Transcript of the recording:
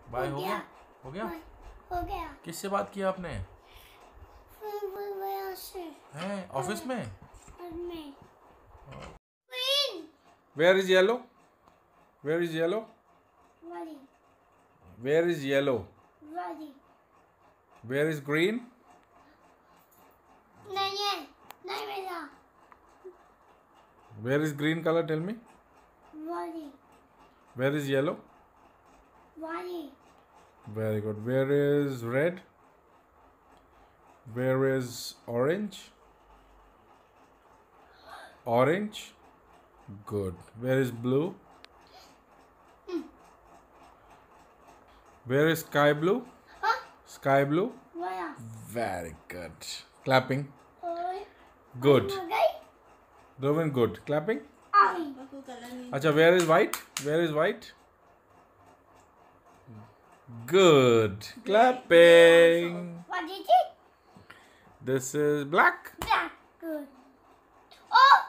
Bye हो गया? हो गया? हो गया। किससे बात किया आपने? हैं ऑफिस में? Where is yellow? Where is yellow? Where is yellow? Where is green? नहीं है, नहीं मिला। Where is green color? Tell me. Where is yellow? Very good. Where is red? Where is orange? Orange. Good. Where is blue? Where is sky blue? Sky blue. Very good. Clapping. Good. Doing good. Clapping. Acha, where is white? Where is white? Good. Clapping. What is it? This is black. Black. Good. Oh!